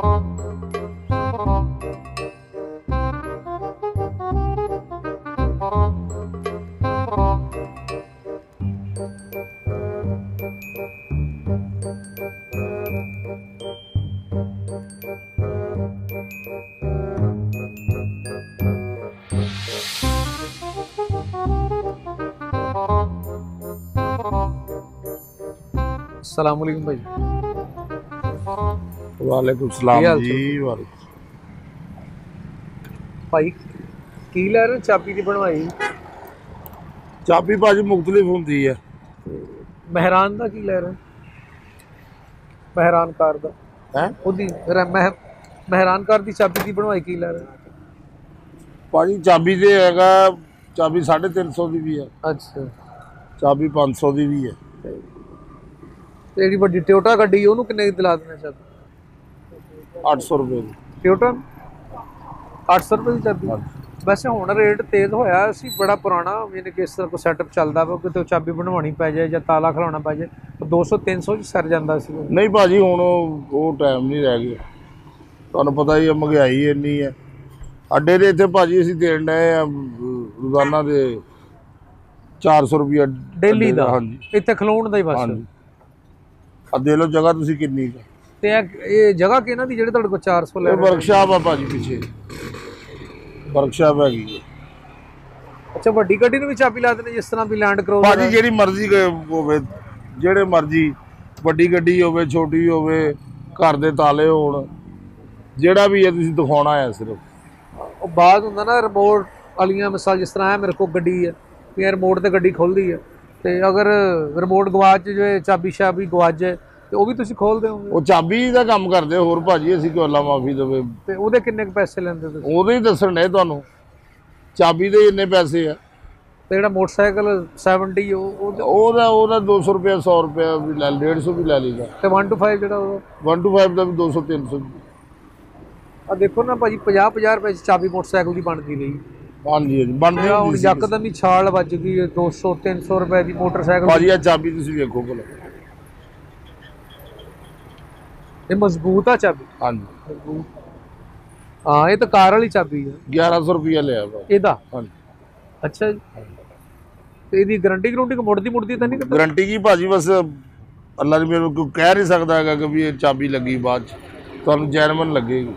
अस्सलाम वालेकुम भाई। वालेकुम सलाम जी। भाई की लै रहे चाबी की बनवाई? चाबी भाजी मुख्तलिफ होंगी है। मेहरान का की लै रहे? मेहरान कार का है मेहरान कार की चाबी की बनवाई की लै रहे? भाजी चाबी तो हैगा, चाबी 350 की भी है। अच्छा, चाबी 500 की भी है। जी वड्डी टोयोटा गड्डी ओनू किन्ने दी दिला देने चाबी? 800 रुपए की टोयोटा 800 रुपए की चाबी। वैसे हुण रेट तेज होया सी बड़ा पुराना, यानी कि इस तरह को सैटअप चलदा वा, किते चाबी बनवानी पै जाए जां ताला खलाउणा पै जाए तो 200-300 च सर जांदा सी। नहीं भाजी हुण वो टाइम नहीं रह गया, तुहानूं पता ही है महंगाई इन्नी है। अड्डे दे इत्थे भाजी असीं देण डए आ रोजाना दे 400 रुपया डेली दा। हाँ जी, इत्थे खलोण दा ही बस। हाँ जी। अब दे लो जगह तुसीं किन्नी का ते ये जगह किहनां दी जेह्ड़े तुहाडे कोल 400 ले? वर्कशाप है भाजी, पीछे वर्कशाप हैगी। अच्छा, वड्डी गड्डी नूं भी चाबी ला देने जिस तरह भी लैंड क्रूजर? भाजी जिहड़ी मर्जी होवे, जेहड़े मर्जी वड्डी गड्डी होवे छोटी होवे, घर दे ताले होण, जेहड़ा भी है तुसीं दिखाउणा है सिर्फ। बाद हुंदा ना रिमोट वालियां, मिसाल जिस तरह है मेरे को गड्डी है, फिर रिमोट ते गड्डी खुलदी है, ते अगर रिमोट गवाच जाए, चाबी शाबी गवाच जाए तो वो भी तुसीं खोल देओगे? वो चाबी दा काम करदे, होर भाजी असीं कोई अल्लाह माफी देवे। ते ओहदे किन्ने पैसे लैंदे तुसीं? ओहदे ही दस्सण डए तुहानूं, चाबी दे इन्ने पैसे आ। ते जेहड़ा मोटरसाइकिल 70 ओहदा 200 रुपया 100 रुपया भी लै, 150 भी लै लीदा। ते 1 to 5 जेहड़ा ओहदा 1 to 5 दा भी 200-300। आ देखो ना भाजी 50-50 रुपए चाबी मोटरसाइकिल की बनती रही। हाँ जी, हाँ जी, बनदी हुण यकदम ही छाल वज गई 200-300 रुपए की मोटरसाइकिल। भाजी आ चाबी तुसीं वेखो भला, ये मजबूत आ चाबी? हाँ जी, हाँ, ये तो कार वाली चाबी है। 1100 रुपया लिया ਇਹਦਾ? हाँ जी। अच्छा जी, तो ਇਹਦੀ गारंटी गारंटी को मुड़दी तो नहीं? गारंटी की भाजी बस अल्लाह ने मेरे को कह नहीं सकता है कि भी ये चाबी लगी बाद तो जैनमन लगेगी।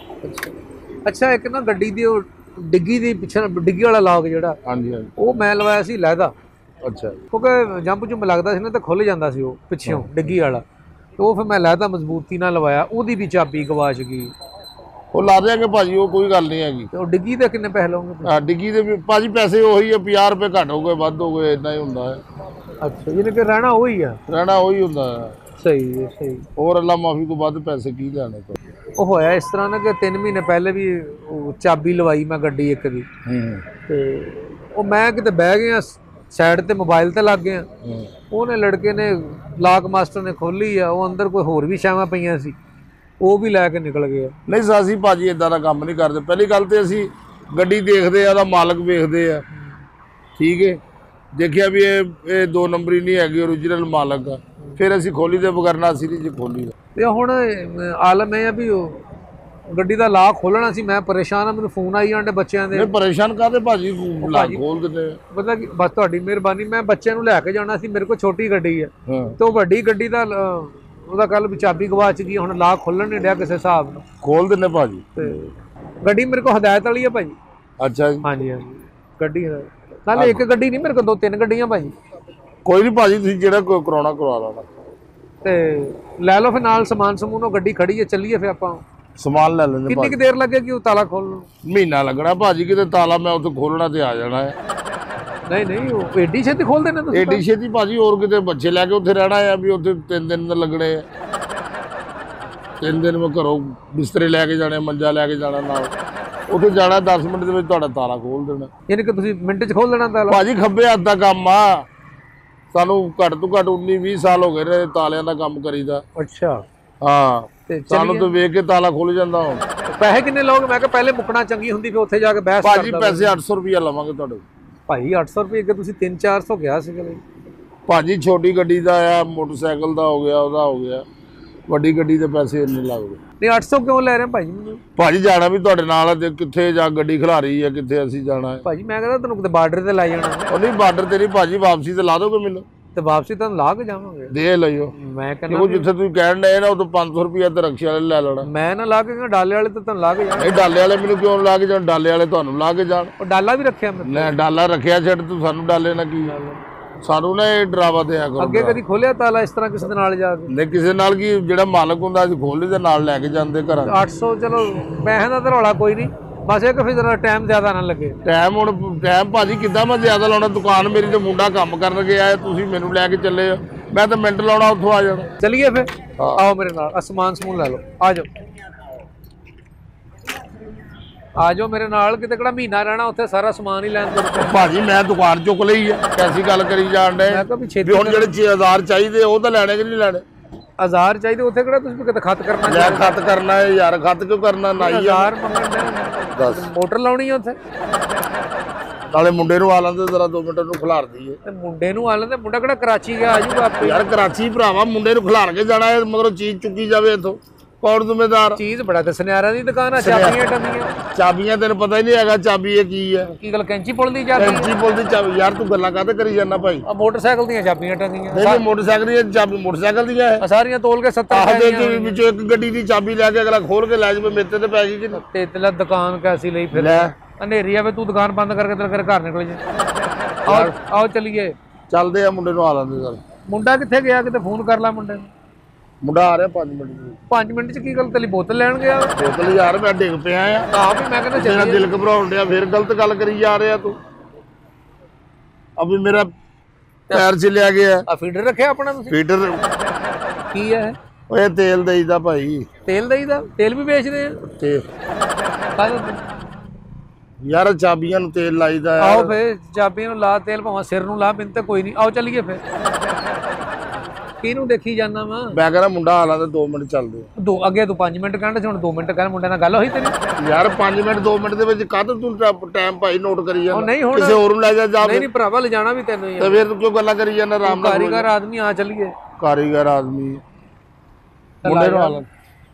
अच्छा, एक ना गड्डी दी डिग्गी दी पिछे डिग्गी वाला लॉक जेड़ा, हाँ जी, हाँ जी, ਉਹ ਮੈਂ ਲਵਾਇਆ ਸੀ ਲਹਿਦਾ। अच्छा, ਕਿਉਂਕਿ ਜੰਪ ਜੁੰਪ ਲੱਗਦਾ ਸੀ ਨਾ ਤਾਂ ਖੁੱਲ ਜਾਂਦਾ ਸੀ ਉਹ ਪਿੱਛੋਂ ਡਿੱਗੀ ਵਾਲਾ, ਤੇ ਉਹ ਫਿਰ ਮੈਂ ਲਹਿਦਾ ਮਜ਼ਬੂਤੀ ਨਾਲ ਲਵਾਇਆ, ਉਹਦੀ ਵੀ ਚਾਬੀ ਗਵਾਚ ਗਈ। वो ला देंगे भाजी, वो कोई गल नहीं हैगी। ਤੇ ਉਹ ਡਿੱਗੀ ਦੇ ਕਿੰਨੇ ਪੈਸੇ ਲਓਗੇ? हाँ, डिग्गी दे भी भाजी पैसे वही है, 50 रुपए घट हो गए वध हो गए, इतना ही होंदा है। अच्छा, यानी कि रहना वही है? रहना वही होंदा है। सही है, सही। और अल्लाह माफी को वध पैसे की लैने तो। ਉਹ ਹੋਇਆ ਇਸ ਤਰ੍ਹਾਂ ਨਾ ਕਿ 3 ਮਹੀਨੇ ਪਹਿਲੇ ਵੀ ਉਹ ਚਾਬੀ ਲਵਾਈ ਮੈਂ ਗੱਡੀ ਇੱਕ ਦੀ, ਤੇ ਉਹ ਮੈਂ ਕਿਤੇ ਬਹਿ ਗਿਆ ਸਾਈਡ ਤੇ ਮੋਬਾਈਲ ਤੇ ਲੱਗ ਗਿਆ, ਉਹਨੇ ਲੜਕੇ ਨੇ ਲਾਕ ਮਾਸਟਰ ਨੇ ਖੋਲੀ ਆ, ਉਹ ਅੰਦਰ ਕੋਈ ਹੋਰ ਵੀ ਸ਼ਾਵਾਂ ਪਈਆਂ ਸੀ, ਉਹ ਵੀ ਲੈ ਕੇ ਨਿਕਲ ਗਿਆ। नहीं सासी भाजी इदा का काम नहीं करते। पहली गल तो असी गड्डी देखते आ, मालक वेखते आ, ठीक है, देखिया भी ये 2 नंबरी नहीं हैगी, ओरिजिनल मालक आ, फिर असी खोली दे, वगरना असी नहीं जी खोली दा। ਤੇ ਹੁਣ ਆਲਮ ਇਹ ਆ ਵੀ ਉਹ ਗੱਡੀ ਦਾ ਲਾਕ ਖੋਲਣਾ ਸੀ, ਮੈਂ ਪਰੇਸ਼ਾਨ ਆ, ਮੈਨੂੰ ਫੋਨ ਆਈ ਜਾਂਦੇ ਬੱਚਿਆਂ ਦੇ। परेशान काहते भाजी, लाक खोल देते मतलब कि बस ਤੁਹਾਡੀ ਮਿਹਰਬਾਨੀ, ਮੈਂ ਬੱਚਿਆਂ ਨੂੰ ਲੈ ਕੇ ਜਾਣਾ ਸੀ, ਮੇਰੇ ਕੋਲ ਛੋਟੀ ਗੱਡੀ ਹੈ, ਤੇ ਉਹ ਵੱਡੀ ਗੱਡੀ ਦਾ ਉਹਦਾ ਕੱਲ ਵੀ ਚਾਬੀ ਗਵਾਚ ਗਈ, ਹੁਣ ਲਾਕ ਖੋਲਣ ਨਹੀਂ ਡਿਆ ਕਿਸੇ ਹਿਸਾਬ ਨਾਲ। खोल देने भाजी, ਤੇ ਗੱਡੀ ਮੇਰੇ ਕੋਲ ਹਦਾਇਤ ਵਾਲੀ ਹੈ ਭਾਜੀ। अच्छा जी, ਹਾਂਜੀ ਹਾਂਜੀ, ਗੱਡੀ ਨਾਲੇ ਇੱਕ ਗੱਡੀ ਨਹੀਂ, ਮੇਰੇ ਕੋਲ 2-3 ਗੱਡੀਆਂ ਭਾਜੀ। कोई नहीं भाजी, तुसीं जेड़ा कोई कराउणा करवा लेना। ਤੇ ਲੈ ਲਓ ਫਿਰ ਨਾਲ ਸਮਾਨ ਸਮੂਨ, ਉਹ ਗੱਡੀ ਖੜੀ ਹੈ, ਚੱਲੀਏ ਫਿਰ ਆਪਾਂ। समान ले लेंगे। ਕਿੰਨੀ ਕੁ ਦੇਰ ਲੱਗੇਗੀ ਉਹ ਤਾਲਾ ਖੋਲਣ ਨੂੰ? महीना लगना भाजी, किते ताला मैं उत्थे खोलना ते आ जाना है। ਨਹੀਂ ਨਹੀਂ, ਉਹ ਏਡੀ ਛੇਤੀ ਖੋਲ ਦੇਣਾ ਤੁਸੀਂ? एडी छेती भाजी, और किते बच्चे लैके उत्थे रहना है भी, उत्थे 3 दिन लगने है। 3 दिन में घरों बिस्तरे लैके जाने, मंजा लैके जाना नाल, उत्थे जाना 10 मिनट दे विच तुहाडा ताला खोल देना। ਯਾਨੀ ਕਿ ਤੁਸੀਂ ਮਿੰਟ 'ਚ ਖੋਲ ਦੇਣਾ ਤਾਲਾ? भाजी खब्बे हत्थ दा काम आ, सानू घट तो घट 19-20 साल हो गए तालियां दा काम करीदा। ਅੱਛਾ, हाँ, ਤੇ सानू तो वेख के ताला खुल जांदा हुण। ਪੈਸੇ ਕਿੰਨੇ ਲਓਗੇ? ਮੈਂ ਕਿਹਾ ਪਹਿਲੇ ਮੁੱਕਣਾ ਚੰਗੀ ਹੁੰਦੀ, ਫਿਰ ਉੱਥੇ ਜਾ ਕੇ ਬਹਿਸ भाजी पैसे 800 रुपया लवांगे तुहाडे। ਭਾਈ 800 ਰੁਪਏ ਅੱਗੇ ਤੁਸੀਂ 300-400 ਕਿਹਾ ਸੀਗਾ। भाजी छोटी गड्डी दा आ, मोटरसाइकिल दा हो गया, ओहदा हो गया, ਵੱਡੀ ਗੱਡੀ ਦੇ ਪੈਸੇ ਇੰਨੇ ਲੱਗਦੇ। ਨਹੀਂ 800 ਕਿਉਂ ਲੈ ਰਹੇ ਭਾਜੀ ਮੈਨੂੰ? ਭਾਜੀ ਜਾਣਾ ਵੀ ਤੁਹਾਡੇ ਨਾਲ ਆ ਤੇ ਕਿੱਥੇ ਜਾਂ ਗੱਡੀ ਖਿਲਾਰੀ ਹੈ ਕਿੱਥੇ ਅਸੀਂ ਜਾਣਾ ਹੈ। ਭਾਜੀ ਮੈਂ ਕਹਿੰਦਾ ਤੈਨੂੰ ਕਿਤੇ ਬਾਰਡਰ ਤੇ ਲੈ ਜਾਣਾ। ਉਹ ਨਹੀਂ ਬਾਰਡਰ ਤੇ ਨਹੀਂ ਭਾਜੀ, ਵਾਪਸੀ ਤੇ ਲਾ ਦੋਗੇ ਮੈਨੂੰ? ਤੇ ਵਾਪਸੀ ਤੁਹਾਨੂੰ ਲਾ ਕੇ ਜਾਵਾਂਗੇ। ਦੇ ਲਈਓ। ਮੈਂ ਕਹਿੰਦਾ ਕਿਉਂਕਿ ਜਿੱਥੇ ਤੁਸੀਂ ਕਹਿਣ ਡਏ ਨਾ ਉਦੋਂ 500 ਰੁਪਇਆ ਤੇ ਰਕਸ਼ੇ ਵਾਲੇ ਲੈ ਲੈਣਾ। ਮੈਂ ਨਾ ਲਾ ਕੇ ਡਾਲੇ ਵਾਲੇ ਤੇ ਤੁਹਾਨੂੰ ਲਾ ਕੇ ਜਾਣਾ। ਨਹੀਂ ਡਾਲੇ ਵਾਲੇ ਮੈਨੂੰ ਕਿਉਂ ਲਾ ਕੇ ਜਾਣ, ਡਾਲੇ ਵਾਲੇ ਤੁਹਾਨੂੰ ਲਾ ਕੇ ਜਾਣ। ਉਹ ਡਾਲਾ ਵੀ ਰੱਖਿਆ ਮੈਂ। ਲੈ ਡਾਲਾ ਰੱਖਿਆ ਛੱਡ ਤੂੰ, ਸਾਨੂੰ ਡਾਲੇ ਨਾਲ ਕੀ, ਸਾਨੂੰ ਨਾ ਇਹ ਡਰਾਵਾ ਦਿਆ ਕਰੋ। ਅੱਗੇ ਕਦੀ ਖੋਲਿਆ ਤਾਲਾ ਇਸ ਤਰ੍ਹਾਂ ਕਿਸੇ ਦੇ ਨਾਲ ਜਾ ਕੇ? ਨਹੀਂ ਕਿਸੇ ਨਾਲ ਕੀ, ਜਿਹੜਾ ਮਾਲਕ ਹੁੰਦਾ ਅਸੀਂ ਖੋਲ੍ਹੀ ਦੇ ਨਾਲ ਲੈ ਕੇ ਜਾਂਦੇ ਘਰਾਂ। 800 ਚਲੋ ਪੈਸੇ ਦਾ ਤਾਂ ਰੌਲਾ ਕੋਈ ਨਹੀਂ, ਬਸ ਇਹ ਕਿ ਫਿਰ ਜ਼ਰਾ ਟਾਈਮ ਜ਼ਿਆਦਾ ਨਾ ਲੱਗੇ। ਟਾਈਮ ਭਾਜੀ ਕਿੱਦਾਂ ਮੈਂ ਜ਼ਿਆਦਾ ਲਾਉਣਾ? ਦੁਕਾਨ ਮੇਰੀ ਤੇ ਮੁੰਡਾ ਕੰਮ ਕਰਨ ਗਿਆ ਹੈ, ਤੁਸੀਂ ਮੈਨੂੰ ਲੈ ਕੇ ਚੱਲੇ ਹੋ, ਮੈਂ ਤਾਂ ਮਿੰਟ ਲਾਉਣਾ ਉੱਥੋਂ ਆ ਜਾਣਾ। ਚਲਿਏ ਫਿਰ ਆਓ ਮੇਰੇ ਨਾਲ, ਸਮਾਨ ਸਮੂਨ ਲੈ ਲਓ, ਆ ਜਾਓ ਆ ਜਾਓ ਮੇਰੇ ਨਾਲ। ਕਿਤੇ ਕਿਹੜਾ ਮਹੀਨਾ ਰਹਿਣਾ ਉੱਥੇ, ਸਾਰਾ ਸਮਾਨ ਹੀ ਲੈਣ ਦੇ। ਭਾਜੀ ਮੈਂ ਦੁਕਾਨ ਚੁੱਕ ਲਈ ਹੈ, ਕੈਸੀ ਗੱਲ ਕਰੀ ਜਾਣ ਡੇ? ਮੈਂ ਕਿਹਾ ਵੀ ਛੇਤੀ ਹੁਣ ਜਿਹੜੇ 6000 ਚਾਹੀਦੇ ਉਹ ਤਾਂ ਲੈਣੇ ਕਿ ਨਹੀਂ ਲੈਣੇ? 1000 ਚਾਹੀਦੇ ਉੱਥੇ ਕਿਹੜਾ ਤੁਸੀਂ ਕਿਤੇ ਖਤ ਕਰਨਾ? ਲੈ ਖਤ ਕਰਨਾ ਹੈ ਯਾਰ, ਖਤ ਕਿਉਂ ਕਰਨਾ? ਨਾ 1000 ਮੰਗਣ ਦੱਸ, ਮੋਟਰ ਲਾਉਣੀ ਹੈ ਉੱਥੇ। ਨਾਲੇ ਮੁੰਡੇ ਨੂੰ ਆ ਲੈਂਦੇ ਜ਼ਰਾ 2 ਮਿੰਟ ਨੂੰ ਖਿਲਾਰ ਦਈਏ। ਤੇ ਮੁੰਡੇ ਨੂੰ ਆ ਲੈਂਦੇ, ਮੁੰਡਾ ਕਿਹੜਾ ਕਰਾਚੀ ਗਿਆ, ਆ ਜਾਊਗਾ ਆਪੇ। ਯਾਰ ਕਰਾਚੀ ਭਰਾਵਾ, ਮੁੰਡੇ ਨੂੰ ਖਿਲਾਰ ਕੇ ਜਾਣਾ ਹੈ, ਮਗਰੋਂ ਚੀਜ਼ ਚੁੱਕੀ ਜਾਵੇ ਇੱਥੋਂ, ਕੌਣ ਜ਼ਿੰਮੇਦਾਰ? ਚੀਜ਼ ਬੜਾ ਤੇ ਸੁਨਿਆਰਾਂ ਦੀ ਦੁਕਾਨ ਆ, ਚਾਬੀਆਂ ਟੰਗੀਆਂ। ਚਾਬੀਆਂ ਤੈਨੂੰ ਪਤਾ ਹੀ ਨਹੀਂ ਹੈਗਾ ਚਾਬੀ ਇਹ ਕੀ ਹੈ। ਕੀ ਗੱਲ ਕੈਂਚੀ ਪੁੱਲ ਦੀ ਚਾਬੀ? ਕੈਂਚੀ ਪੁੱਲ ਦੀ ਚਾਬੀ? ਯਾਰ ਤੂੰ ਗੱਲਾਂ ਕਾਹਤੇ ਕਰੀ ਜਾਂਦਾ ਭਾਈ? ਆ ਮੋਟਰਸਾਈਕਲ ਦੀਆਂ ਚਾਬੀਆਂ ਟੰਗੀਆਂ। ਨਹੀਂ ਮੋਟਰਸਾਈਕਲ ਦੀਆਂ ਚਾਬੀ ਮੋਟਰਸਾਈਕਲ ਦੀਆਂ ਹੈ। ਸਾਰੀਆਂ ਤੋਲ ਕੇ 70 ਆਹਦੇ ਦੇ ਵਿੱਚੋਂ ਇੱਕ ਗੱਡੀ ਦੀ ਚਾਬੀ ਲੈ ਕੇ ਅਗਲਾ ਖੋਲ ਕੇ ਲੈ ਜਾਵੇ, ਮੇਤੇ ਤੇ ਪੈ ਗਈ ਕਿ ਤੇ ਤੇਲਾ ਦੁਕਾਨ ਕੈਸੀ ਲਈ ਫਿਰ? ਲੈ ਹਨੇਰੀ ਆਵੇ ਤੂੰ ਦੁਕਾਨ ਬੰਦ ਕਰਕੇ ਤੇਰੇ ਘਰ ਨਿਕਲ ਜਾ। ਆਓ ਚੱਲੀਏ। ਚੱਲਦੇ ਆ, ਮੁੰਡੇ ਨੂੰ ਆ ਲੈਂਦੇ ਸਰ। ਮੁੰਡਾ ਕਿੱਥੇ ਗਿਆ? ਕਿਤੇ ਫੋਨ ਕਰ ਲੈ ਮੁੰਡੇ ਨੂੰ। ਮੁੰਡਾ ਆ ਰਿਹਾ 5 ਮਿੰਟ ਨੂੰ। 5 ਮਿੰਟ ਚ ਕੀ ਗੱਲ, ਤੇਰੀ ਬੋਤਲ ਲੈਣ ਗਿਆ? ਬੋਤਲ ਯਾਰ ਮੈਂ ਡਿੱਗ ਪਿਆ ਆ। ਆਪ ਹੀ ਮੈਂ ਕਹਿੰਦਾ ਮੇਰਾ ਦਿਲ ਘਬਰਾਉਣ ਡਿਆ, ਫਿਰ ਗਲਤ ਗੱਲ ਕਰੀ ਜਾ ਰਿਹਾ ਤੂੰ। ਅਭੀ ਮੇਰਾ ਪੈਰ ਚਲਿਆ ਗਿਆ। ਆ ਫੀਡਰ ਰੱਖਿਆ ਆਪਣਾ ਤੁਸੀਂ? ਫੀਡਰ ਕੀ ਹੈ? ਓਏ ਤੇਲ ਦੇਈਦਾ ਭਾਈ। ਤੇਲ ਦੇਈਦਾ? ਤੇਲ ਵੀ ਵੇਚਦੇ ਆ? ਤੇ ਕਾਹਦਾ? ਯਾਰ ਚਾਬੀਆਂ ਨੂੰ ਤੇਲ ਲਾਈਦਾ। ਆਓ ਫੇ ਚਾਬੀਆਂ ਨੂੰ ਲਾ ਤੇਲ, ਭਾਵੇਂ ਸਿਰ ਨੂੰ ਲਾ, ਮੈਨੂੰ ਤਾਂ ਕੋਈ ਨਹੀਂ। ਆਓ ਚੱਲੀਏ ਫਿਰ। ਕਿਹਨੂੰ ਦੇਖੀ ਜਾਂਦਾ ਵਾ? ਮੈਂ ਕਹਿੰਦਾ ਮੁੰਡਾ ਆ ਲਾ ਤੇ 2 ਮਿੰਟ ਚੱਲਦੇ। ਅੱਗੇ ਤੂੰ 5 ਮਿੰਟ ਕਹਿੰਦਾ ਸੀ, ਹੁਣ 2 ਮਿੰਟ ਕਹਿ। ਮੁੰਡੇ ਨਾਲ ਗੱਲ ਹੋਈ ਤੇਰੀ? ਯਾਰ 5 ਮਿੰਟ 2 ਮਿੰਟ ਦੇ ਵਿੱਚ ਕਾਹਦਾ ਤੂੰ ਟਾਈਮ ਭਾਈ ਨੋਟ ਕਰੀ ਜਾਂਦਾ? ਨਹੀਂ ਹੁਣ ਕਿਸੇ ਹੋਰ ਨੂੰ ਲੈ ਜਾ। ਨਹੀਂ ਭਰਾਵਾ ਲੈ ਜਾਣਾ ਵੀ ਤੈਨੂੰ ਹੀ। ਤੇ ਫਿਰ ਤੂੰ ਕਿਉਂ ਗੱਲਾਂ ਕਰੀ ਜਾਂਦਾ? ਆਰਾਮ ਨਾਲ। ਕਾਰੀਗਰ ਆਦਮੀ, ਆ ਚੱਲੀਏ। ਕਾਰੀਗਰ ਆਦਮੀ ਮੁੰਡੇ ਨੂੰ ਆ ਲੈ।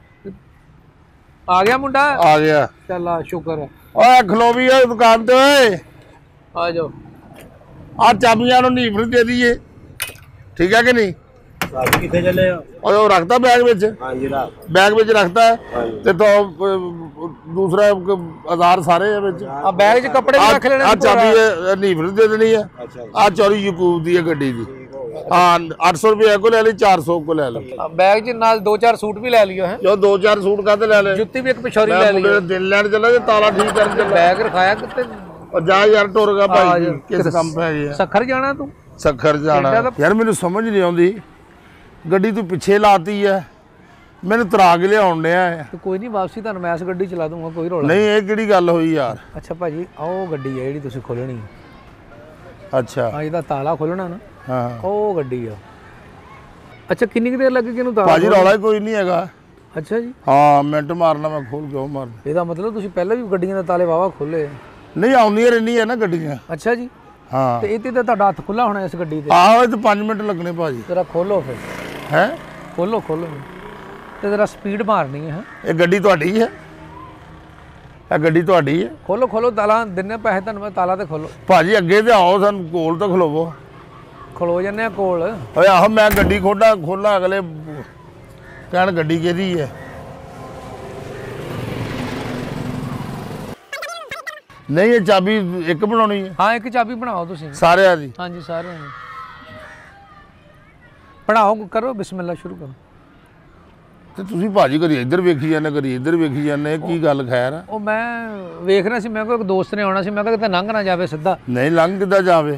ਆ ਗਿਆ ਮੁੰਡਾ? ਆ ਗਿਆ। ਚੱਲ ਆ, ਸ਼ੁਕਰ ਹੈ। ਓਏ ਖਲੋ ਵੀ ਆ ਦੁਕਾਨ ਤੇ। ਓਏ ਆ ਜਾਓ। ਆ ਚਾਬੀਆਂ ਨੂੰ ਨੀਂਬ ਨੂੰ ਦੇ ਦਈਏ, ਠੀਕ ਹੈ ਕਿ ਨਹੀਂ? ਚਾਬੀ ਕਿੱਥੇ ਚੱਲੇ ਹੋ? ਓਏ ਉਹ ਰੱਖਤਾ ਬੈਗ ਵਿੱਚ? ਹਾਂਜੀ ਰਾਤ ਬੈਗ ਵਿੱਚ ਰੱਖਤਾ ਤੇ ਤੋਂ ਦੂਸਰਾ ਆਧਾਰ ਸਾਰੇ ਵਿੱਚ। ਆ ਬੈਗ 'ਚ ਕੱਪੜੇ ਵੀ ਰੱਖ ਲੈਣੇ। ਆ ਚਾਬੀ ਨੀਂਬ ਨੂੰ ਦੇ ਦੇਣੀ ਆ। ਅੱਛਾ ਆ ਚੋਰੀ ਯਕੂਬ ਦੀ ਹੈ ਗੱਡੀ ਦੀ। ਹਾਂ 800 ਰੁਪਏ ਕੋ ਲੈ ਲਈ, 400 ਕੋ ਲੈ ਲਈ। ਬੈਗ 'ਚ ਨਾਲ 2-4 ਸੂਟ ਵੀ ਲੈ ਲਿਓ ਹੈ। ਜੋ 2-4 ਸੂਟ ਕਾਹਤੇ ਲੈ ਲੈ? ਜੁੱਤੀ ਵੀ ਇੱਕ ਪਿਛੋਰੀ ਲੈ ਮੈਂ ਲਈ। ਮੁੰਡੇ ਦਿਨ ਲੈਣ ਚੱਲਾ ਜੇ ਤਾਲਾ ਠੀਕ ਕਰਨ ਚੱਲਾ। ਬੈਗ ਰਖਾਇਆ ਕਿਤੇ? ਉਹ ਜਾ ਯਾਰ ਟੁਰ ਗਿਆ ਭਾਈ, ਕਿਸ ਕੰਮ ਪੈ ਗਿਆ? ਸੱਖਰ ਜਾਣਾ ਤੂੰ? ਸੱਖਰ ਜਾਣਾ ਯਾਰ, ਮੈਨੂੰ ਸਮਝ ਨਹੀਂ ਆਉਂਦੀ। ਗੱਡੀ ਤੂੰ ਪਿੱਛੇ ਲਾਤੀ ਹੈ, ਮੈਨੂੰ ਤਰਾ ਕੇ ਲਿਆਉਣ ਡਿਆ ਹੈ। ਤੇ ਕੋਈ ਨਹੀਂ, ਵਾਪਸੀ ਤੁਹਾਨੂੰ ਮੈਂ ਇਸ ਗੱਡੀ ਚਲਾ ਦੂੰਗਾ, ਕੋਈ ਰੌਲਾ ਨਹੀਂ। ਇਹ ਕਿਹੜੀ ਗੱਲ ਹੋਈ ਯਾਰ? ਅੱਛਾ ਭਾਜੀ, ਉਹ ਗੱਡੀ ਹੈ ਜਿਹੜੀ ਤੁਸੀਂ ਖੋਲਣੀ। ਅੱਛਾ ਆ ਇਹਦਾ ਤਾਲਾ ਖੋਲਣਾ ਨਾ, ਹਾਂ ਉਹ ਗੱਡੀ ਆ। ਅੱਛਾ ਕਿੰਨੀ ਕੁ ਦੇਰ ਲੱਗੇਗੀ ਇਹਨੂੰ ਤਾਲਾ? ਭਾਜੀ ਰੌਲਾ ਕੋਈ ਨਹੀਂ ਹੈਗਾ। ਅੱਛਾ ਜੀ। ਹਾਂ ਮਿੰਟ ਮਾਰਨਾ, ਮੈਂ ਖੋਲ ਕੇ ਉਹ ਮਾਰਨਾ। ਇਹਦਾ ਮਤਲਬ ਤੁਸੀਂ ਪਹਿਲਾਂ ਵੀ ਗੱਡੀਆਂ ਦੇ ਤਾਲੇ ਵਾਵਾ ਖੋਲੇ? ਨਹੀਂ ਆਉਂਦੀਆਂ ਰਹਿੰਦੀਆਂ ਨਾ ਗੱਡੀਆਂ। ਅੱਛਾ ਜੀ। ਹਾਂ ਤੇ ਇਹਦੇ ਤੇ ਤੁਹਾਡਾ ਹੱਥ ਖੁੱਲਾ ਹੋਣਾ ਇਸ ਗੱਡੀ ਤੇ? ਆਹੋ ਇਹ ਤਾਂ 5 ਮਿੰਟ ਲੱਗਣੇ ਭਾਜੀ। ਜਰਾ ਖੋਲੋ ਫਿਰ। ਹੈ ਖੋਲੋ ਤੇ ਜਰਾ ਸਪੀਡ ਮਾਰਨੀ ਹੈ। ਇਹ ਗੱਡੀ ਤੁਹਾਡੀ ਹੈ? ਇਹ ਗੱਡੀ ਤੁਹਾਡੀ ਹੈ? ਖੋਲੋ ਤਾਲਾ ਦਿੰਨੇ ਪੈਸੇ ਤੁਹਾਨੂੰ ਮੈਂ, ਤਾਲਾ ਤੇ ਖੋਲੋ ਭਾਜੀ। ਅੱਗੇ ਤੇ ਆਓ, ਸਾਨੂੰ ਕੋਲ ਤਾਂ ਖਲੋਵੋ। ਖਲੋ ਜੰਨੇ ਆ ਕੋਲ। ਓਏ ਆਹੋ ਮੈਂ ਗੱਡੀ ਖੋਲਾ ਅਗਲੇ ਕਹਿਣ ਗੱਡੀ ਕਿਹਦੀ ਹੈ। ਨਹੀਂ ਇਹ ਚਾਬੀ ਇੱਕ ਬਣਾਉਣੀ ਹੈ? ਹਾਂ ਇੱਕ ਚਾਬੀ ਬਣਾਓ ਤੁਸੀਂ ਸਾਰਿਆਂ ਦੀ? ਹਾਂਜੀ ਸਾਰਿਆਂ ਦੀ ਬਣਾਓ। ਕਰੋ ਬਿਸਮਿਲ੍ਲਾ, ਸ਼ੁਰੂ ਕਰੋ। ਤੇ ਤੁਸੀਂ ਭਾਜੀ ਕਰੀ ਇੱਧਰ ਵੇਖੀ ਜਾਂਦੇ, ਕਰੀ ਇੱਧਰ ਵੇਖੀ ਜਾਂਦੇ, ਕੀ ਗੱਲ ਖੈਰ ਆ? ਉਹ ਮੈਂ ਵੇਖ ਰਿਹਾ ਸੀ, ਮੈਂ ਕਿਹਾ ਇੱਕ ਦੋਸਤ ਨੇ ਆਉਣਾ ਸੀ, ਮੈਂ ਕਿਹਾ ਕਿਤੇ ਲੰਘ ਨਾ ਜਾਵੇ ਸਿੱਧਾ। ਨਹੀਂ ਲੰਘ ਕਿੱਦਾਂ ਜਾਵੇ?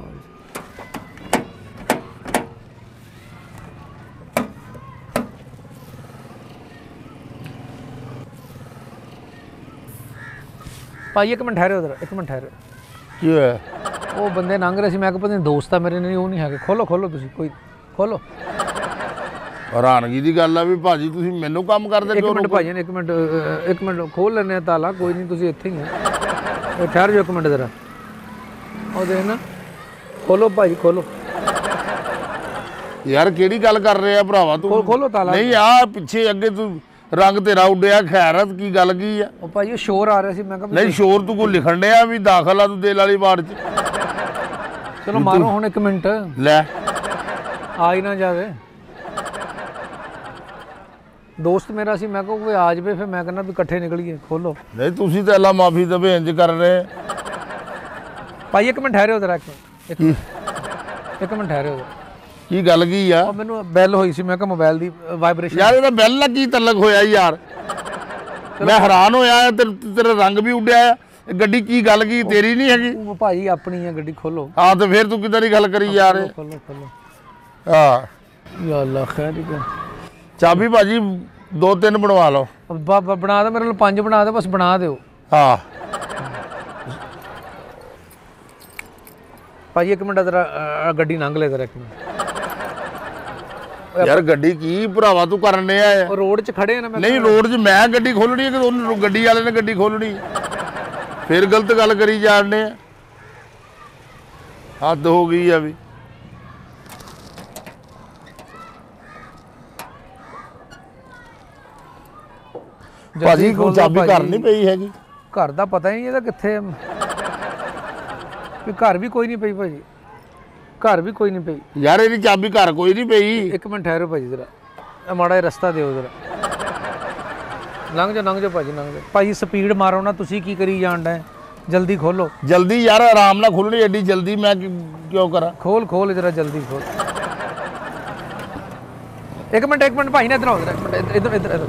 ਭਾਈ ਇੱਕ ਮਿੰਟ ਠਹਿਰੋ, ਇੱਕ ਮਿੰਟ ਠਹਿਰੋ। ਕੀ ਹੋਇਆ? ਉਹ ਬੰਦੇ ਲੰਘ ਰਹੇ ਸੀ, ਮੈਂ ਕਿਹਾ ਪਤਾ ਨਹੀਂ ਦੋਸਤ ਆ ਮੇਰੇ। ਨਹੀਂ ਉਹ ਨਹੀਂ ਹੈਗੇ। ਖੋਲੋ ਤੁਸੀਂ, ਕੋਈ ਖੋਲੋ। ਹੈਰਾਨਗੀ ਦੀ ਗੱਲ ਆ ਵੀ ਭਾਜੀ ਤੁਸੀਂ ਮੈਨੂੰ ਕੰਮ ਕਰਦੇ ਕਿਉਂ? ਇੱਕ ਮਿੰਟ ਭਾਜੀ, ਇੱਕ ਮਿੰਟ ਖੋਲ ਲੈਂਦੇ ਆ ਤਾਲਾ। ਕੋਈ ਨਹੀਂ ਤੁਸੀਂ ਇੱਥੇ ਹੀ ਆ, ਠਹਿਰ ਜਾਓ ਇੱਕ ਮਿੰਟ ਜ਼ਰਾ। ਉਹ ਦੇਖ ਨਾ, ਖੋਲੋ ਭਾਜੀ ਖੋਲੋ। ਯਾਰ ਕਿਹੜੀ ਗੱਲ ਕਰ ਰਿਹਾ ਭਰਾਵਾ ਤੂੰ? ਖੋਲੋ ਤਾਲਾ। ਨਹੀਂ ਆ ਪਿੱਛੇ ਅੱਗੇ ਤੂੰ ਰੰਗ ਤੇਰਾ ਉੱਡਿਆ, ਖੈਰਤ ਕੀ ਗੱਲ ਕੀ ਆ? ਉਹ ਭਾਜੀ ਸ਼ੋਰ ਆ ਰਿਹਾ ਸੀ, ਮੈਂ ਕਿਹਾ ਨਹੀਂ ਸ਼ੋਰ ਤੂੰ ਕੋਈ ਲਿਖਣ ਡਿਆ ਵੀ ਦਾਖਲ ਆ ਤੂੰ ਦਿਲ ਵਾਲੀ ਵਾਰਡ 'ਚ? ਚਲੋ ਮਾਰੋ ਹੁਣ 1 ਮਿੰਟ, ਲੈ ਆ ਹੀ ਨਾ ਜਾਵੇ। ਦੋਸਤ ਮੇਰਾ ਸੀ, ਮੈਂ ਕਿਹਾ ਕੋਈ ਆ ਜਾਵੇ, ਫਿਰ ਮੈਂ ਕਹਿੰਦਾ ਵੀ ਇਕੱਠੇ ਨਿਕਲੀਏ। ਖੋਲੋ। ਨਹੀਂ ਤੁਸੀਂ ਤਾਂ ਅੱਲਾ ਮਾਫੀ ਤੇ ਇੰਜ ਕਰ ਰਹੇ ਭਾਈ 1 ਮਿੰਟ ਠਹਿਰਿਓ ਜ਼ਰਾ, 1 ਮਿੰਟ ਠਹਿਰਿਓ। ਕੀ ਗੱਲ ਕੀ ਆ? ਉਹ ਮੈਨੂੰ ਬੈਲ ਹੋਈ ਸੀ, ਮੈਂ ਕਿਹਾ ਮੋਬਾਈਲ ਦੀ ਵਾਈਬ੍ਰੇਸ਼ਨ। ਯਾਰ ਇਹਦਾ ਬੈਲ ਲੱਗੀ ਤਲਕ ਹੋਇਆ ਯਾਰ, ਮੈਂ ਹੈਰਾਨ ਹੋਇਆ। ਤੇਰਾ ਰੰਗ ਵੀ ਉੱਡਿਆ ਆ। ਗੱਡੀ ਕੀ ਗੱਲ ਕੀ ਤੇਰੀ ਨਹੀਂ ਹੈਗੀ? ਉਹ ਭਾਈ ਆਪਣੀ ਹੈ ਗੱਡੀ। ਖੋਲੋ। ਹਾਂ ਤੇ ਫਿਰ ਤੂੰ ਕਿੱਦਾਂ ਦੀ ਗੱਲ ਕਰੀ ਯਾਰ? ਖੋਲੋ ਖੋਲੋ। ਹਾਂ ਯਾ ਅੱਲਾ ਖੈਰ ਹੀ ਕਰ। ਚਾਬੀ ਭਾਜੀ 2-3 ਬਣਵਾ ਲਓ। ਬਣਾ ਦੇ ਮੇਰੇ ਲਈ 5 ਬਣਾ ਦੇ, ਬਸ ਬਣਾ ਦਿਓ। ਹਾਂ ਭਾਜੀ 1 ਮਿੰਟ ਜ਼ਰਾ ਗੱਡੀ ਲੰਘ ਲੈ ਜ਼ਰਾ 1 ਮਿੰਟ। ਯਾਰ ਗੱਡੀ ਕੀ ਭਰਾਵਾ ਤੂੰ ਕਰਨ ਡਿਆ ਆ? ਉਹ ਰੋਡ 'ਚ ਖੜੇ ਆ ਨਾ। ਨਹੀਂ ਰੋਡ 'ਚ ਮੈਂ ਗੱਡੀ ਖੋਲਣੀ ਹੈ ਕਿ ਉਹਨੂੰ ਗੱਡੀ ਵਾਲੇ ਨੇ ਗੱਡੀ ਖੋਲਣੀ? ਫਿਰ ਗਲਤ ਗੱਲ ਕਰੀ ਜਾਣਦੇ ਆ। ਹੱਦ ਹੋ ਗਈ ਆ ਵੀ। ਭਾਜੀ ਕੋਈ ਚਾਬੀ ਘਰ ਨਹੀਂ ਪਈ ਹੈਗੀ? ਘਰ ਦਾ ਪਤਾ ਹੀ ਨਹੀਂ ਇਹਦਾ ਕਿੱਥੇ। ਵੀ ਘਰ ਵੀ ਕੋਈ ਨਹੀਂ ਪਈ ਭਾਜੀ, ਘਰ ਵੀ ਕੋਈ ਨਹੀਂ ਪਈ ਯਾਰ। ਇਹਦੀ ਚਾਬੀ ਘਰ ਕੋਈ ਨਹੀਂ ਪਈ। 1 ਮਿੰਟ ਠਹਿਰੋ ਭਾਜੀ ਜ਼ਰਾ, ਇਹ ਮਾੜਾ ਜਿਹਾ ਰਸਤਾ ਦਿਓ ਜ਼ਰਾ। ਲੰਘ ਜਾਓ ਭਾਜੀ, ਲੰਘ ਜਾਓ ਭਾਜੀ। ਸਪੀਡ ਮਾਰੋ ਨਾ, ਤੁਸੀਂ ਕੀ ਕਰੀ ਜਾਣਦਾ? ਜਲਦੀ ਖੋਲੋ। ਜਲਦੀ ਯਾਰ, ਆਰਾਮ ਨਾਲ ਖੁੱਲਣੀ ਐਡੀ ਜਲਦੀ ਮੈਂ ਕਿਉਂ ਕਰਾਂ? ਖੋਲ ਜਰਾ ਜਲਦੀ ਖੋਲ। 1 ਮਿੰਟ ਭਾਈ ਨੇ ਇੱਧਰ ਆਓ ਜ਼ਰਾ, 1 ਮਿੰਟ ਇੱਧਰ।